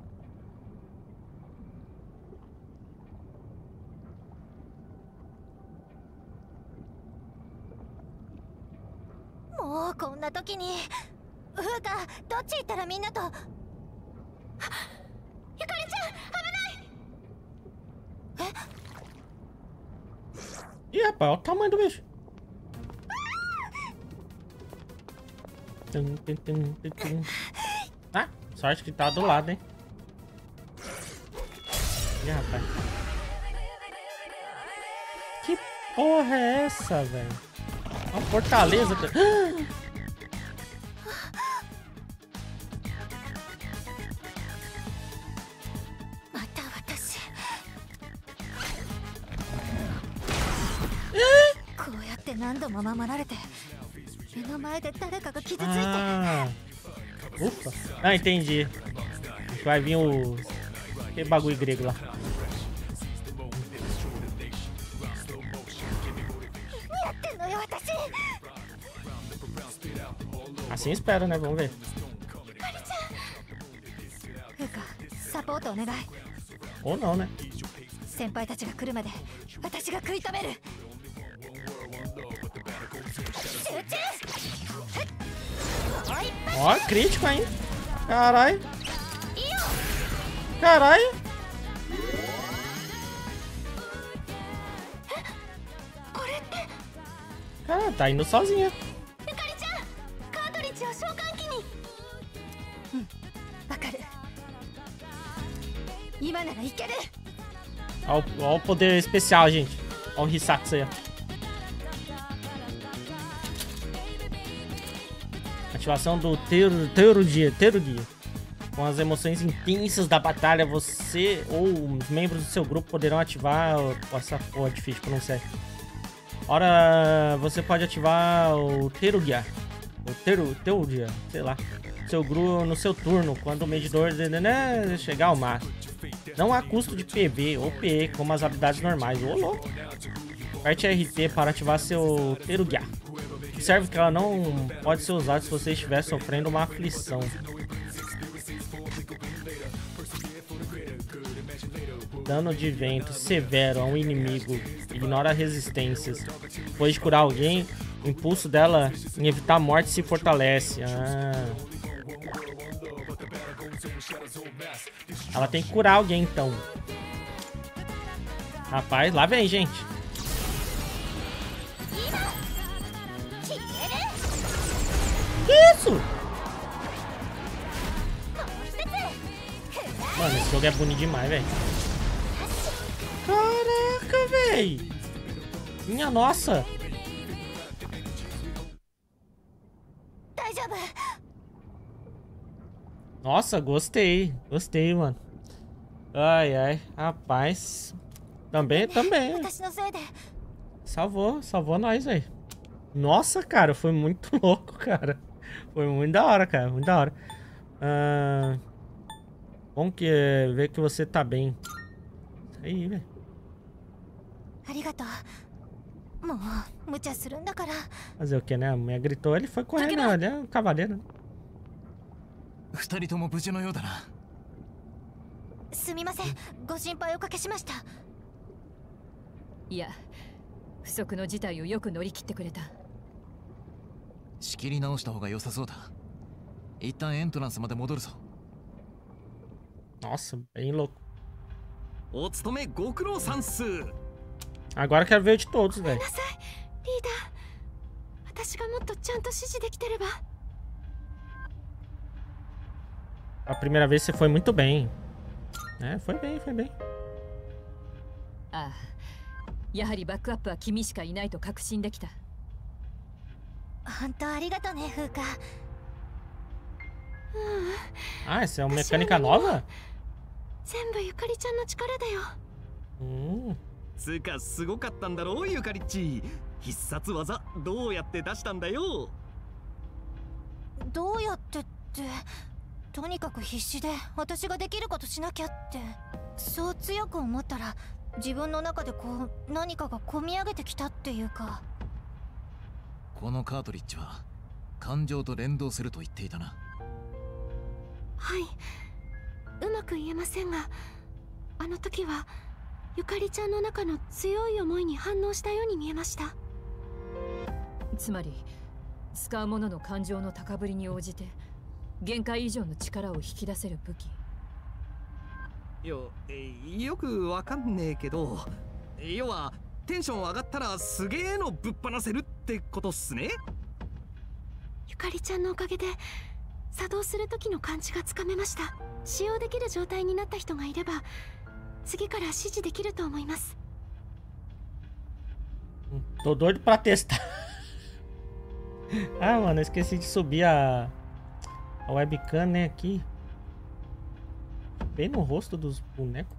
もうこんな時にフーカ、どっち行ったらみんなと。ゆかりちゃん、危ない。 え？ Ih, rapaz, olha o tamanho do bicho. Tum, tum, tum, tum, tum. Ah, sorte que tá do lado, hein? Ih, rapaz. Que porra é essa, velho? Uma fortaleza. Ah, ufa. Ah, entendi. Vai vir o... aquele bagulho grego lá. Assim espero, né? Vamos ver. Ou não, né? Ó, crítico, hein? Caralho. Caralho. Cara, tá indo sozinha. Ó, ó o poder especial, gente. Ó o Hisatsu aí, ó. Ativação do Terugia. Terugia. Com as emoções intensas da batalha, você ou os membros do seu grupo poderão ativar... Essa porra difícil de pronunciar. Ora, você pode ativar o Terugia. O Teru, Terugia, sei lá. Seu grupo no seu turno, quando o medidor né, chegar ao máximo. Não há custo de P V ou P E como as habilidades normais. Ô, louco. Aperte R T para ativar seu Terugia. Observe que ela não pode ser usada se você estiver sofrendo uma aflição. Dano de vento severo a um inimigo. Ignora resistências. Depois de curar alguém, o impulso dela em evitar a morte se fortalece. Ah. Ela tem que curar alguém, então. Rapaz, lá vem, gente. Que isso? Mano, esse jogo é bonito demais, velho. Caraca, velho. Minha nossa. Nossa, gostei. Gostei, mano. Ai, ai. Rapaz. Também, também. Salvou, salvou nós, velho. Nossa, cara, foi muito louco, cara. Foi muito da hora, cara. Muito da hora. Ah, bom que ver que você tá bem. Aí, velho. Fazer o que, né? A mulher gritou, ele foi correndo, né? Ele é um cavaleiro. いや、不測の事態をよく乗り切ってくれた。 仕切り直した方が良さそうだ。 一旦エントランスまで戻るぞ。 Nossa, bem louco. お勤めご苦労さんす。 Agora eu quero ver de todos, velho. リーダー、私がもっとちゃんと指示できてれば。 A primeira vez você foi muito bem. É, foi bem, foi bem. ああ、やはりバックアップは君しかいないと確信できた。 本当ありがとね、風花。 Ah, essa é uma mecânica nova? 全部ゆかりちゃんの力だよ。 Hum. つかすごかったんだろうゆかりっち。必殺技どうやって出したんだよ。 どうやってって、とにかく必死で私ができることしなきゃって。そう強く思ったら自分の中でこう何かが込み上げてきたっていうか。 このカートリッジは感情と連動すると言っていたな。 はい、うまく言えませんが、あの時はゆかりちゃんの中の強い思いに反応したように見えました。 つまり使うものの感情の高ぶりに応じて限界以上の力を引き出せる武器。 よ、よくわかんねえけど、要はテンション上がったらすげえのぶっ放せるってことっすね。 ゆかりちゃんのおかげで作動する時の感じがつかめました。使用できる状態になった人がいれば次から指示できると思います。 Tô doido pra testar. Ah, mano, eu esqueci de subir a, a webcam, né, aqui. Bem no rosto dos bonecos.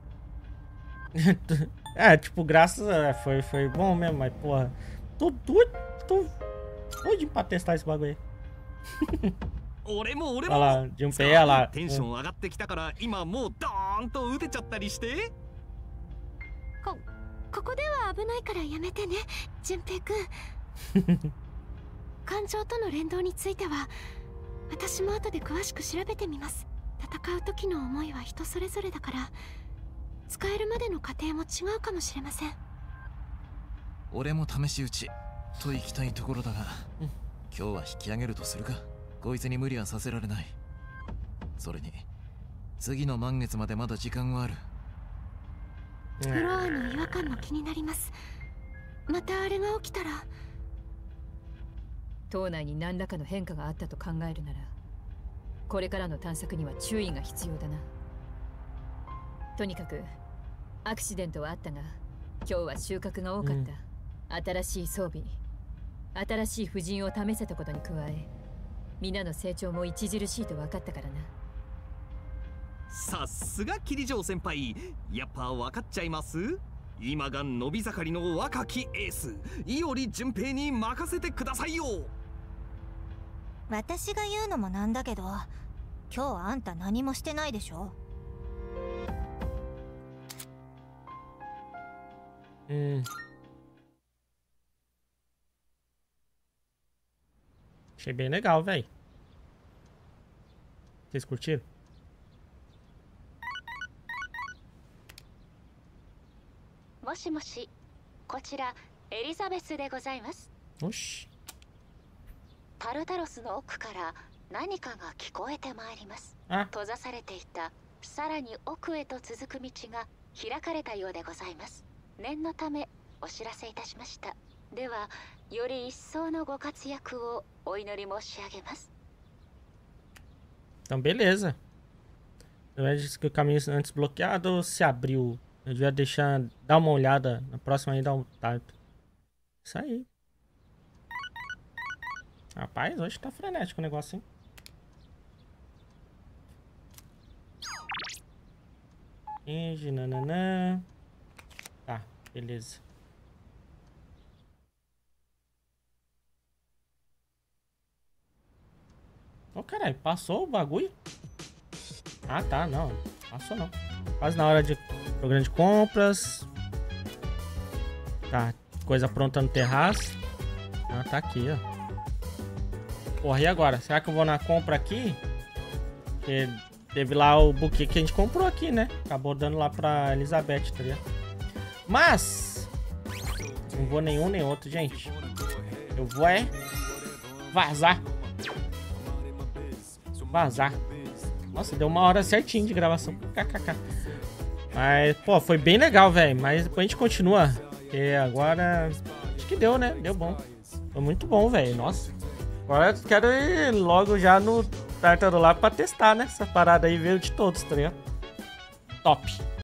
É, tipo, graças a... Foi, foi bom mesmo, mas, porra... Tô doido, tô doido pra testar esse bagulho aí. 俺も俺も。 Olha lá, de um pé, olha lá. テンション上がってきたから今もうドーンと打てちゃったりして。 こ、ここでは危ないからやめてね、純平くん。感情との連動については私も後で詳しく調べてみます。戦う時の思いは人それぞれだから使えるまでの過程も違うかもしれません。 俺も試し撃ちと行きたいところだが、今日は引き上げるとするか。こいつに無理はさせられない。それに次の満月までまだ時間はある。 フロアの違和感も気になります。またあれが起きたら。 島内に何らかの変化があったと考えるなら、これからの探索には注意が必要だな。とにかくアクシデントはあったが今日は収穫が多かった、うん、新しい装備、新しい布陣を試せたことに加え皆の成長も著しいと分かったからな。 さすが桐城先輩、やっぱ分かっちゃいます。今が伸び盛りの若きエース伊織純平に任せてくださいよ。 私が言うのもなんだけど、今日あんた何もしてないでしょ。 うん。Achei bem legal, velho. Vocês curtiram? もしもし、こちらエリザベスでございます。 よし。 タルタロスの奥から何かが聞こえてまいります。閉ざされていたさらに奥へと続く道が開かれたようでございます。念のためお知らせいたしました。では、より一層のご活躍をお祈り申し上げます。 Então, beleza. Eu disse que o caminho antes bloqueado se abriu. Eu devia deixar, dar uma olhada na próxima aí, dar um tato. Isso aí. Rapaz, hoje tá frenético o negócio, hein? Finge, nananã. Tá, beleza. Ô, caralho, passou o bagulho? Ah, tá, não. Passou não. Quase na hora de programa de compras. Tá, coisa pronta no terraço. Ah, tá aqui, ó. Porra, e agora? Será que eu vou na compra aqui? Porque teve lá o buquê que a gente comprou aqui, né? Acabou dando lá pra Elizabeth, tá ligado? Mas não vou nenhum nem outro, gente. Eu vou é vazar. vazar. Nossa, deu uma hora certinho de gravação. Kkk. Mas, pô, foi bem legal, velho. Mas depois a gente continua. Porque agora... Acho que deu, né? Deu bom. Foi muito bom, velho. Nossa. Agora eu quero ir logo já no Tártaro lá pra testar, né? Essa parada aí veio de todos, tá ligado? Top.